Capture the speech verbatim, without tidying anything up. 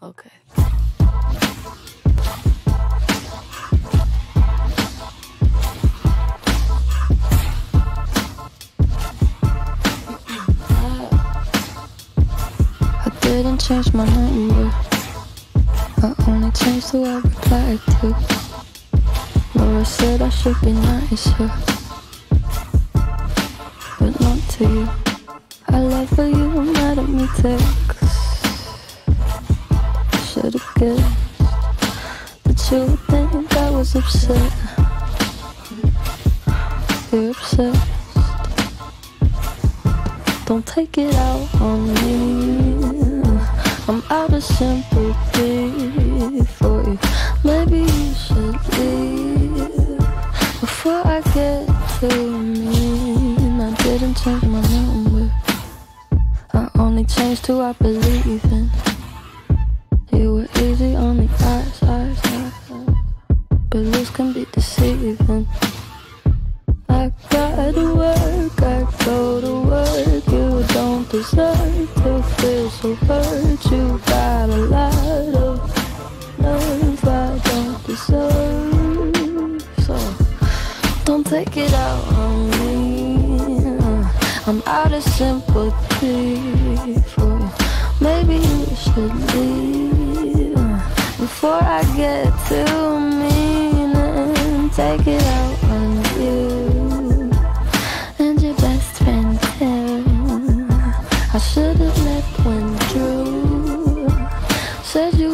Okay. I didn't change my number. I only changed who I replied to. Laura said I should be nicer, but not to you. I love how you were mad at me text. Should've guessed that you would think I was upset. You're obsessed. Don't take it out on me. I'm out of sympathy for you. Maybe you should leave before I get too mean. I didn't change my number. I only changed who I believe in. You were easy on the eyes, eyes, eyes, but looks can be deceiving. I gotta work, I go to work. You don't deserve to feel so hurt. You got a lot of love I don't deserve. So don't take it out on me. I'm out of sympathy for you. Maybe you should leave before I get too mean and take it out on you and your best friend too. I should have left when Drew said you